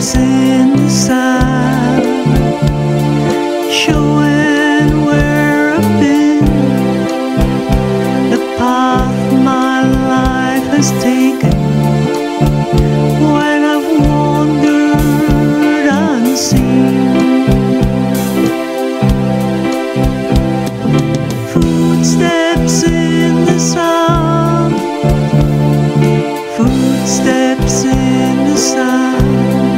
footsteps in the sand, showing where I've been, the path my life has taken, when I've wandered unseen. Footsteps in the sand, footsteps in the sand,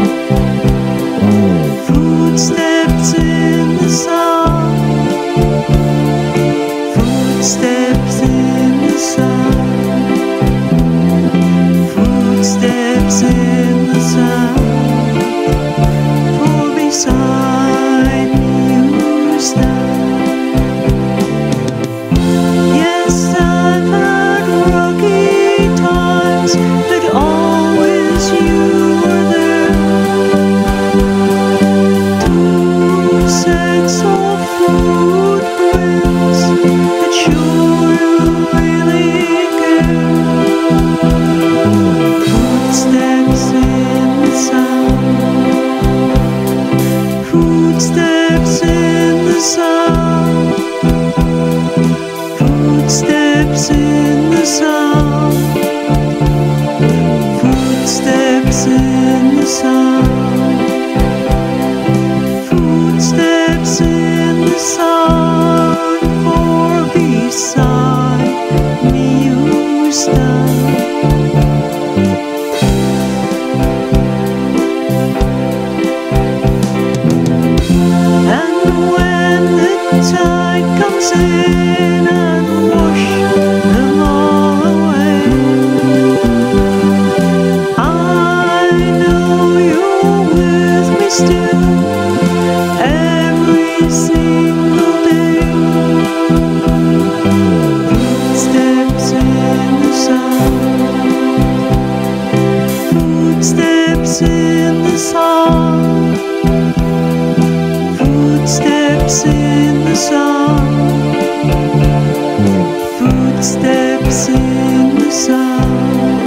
footsteps in the sand, footsteps in the sand, footsteps in the sand, for beside me you stand. Yes, I've had rocky times, but always you were there. Two sets of footprints that show you really care. Footsteps in the sand, footsteps in the sand, footsteps in the sand, footsteps in the sand, footsteps in the sand, for beside me you stand. And when the tide comes in and washes them all away, I know you're with me still, every single day. Footsteps in the sand, footsteps in the sand, footsteps in the sand, footsteps in the sand,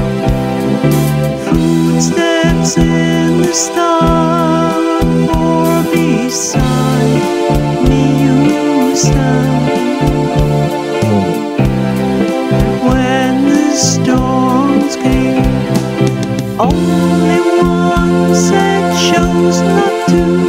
footsteps in the sand, for beside me you stand. When the storms came, only one said chose not to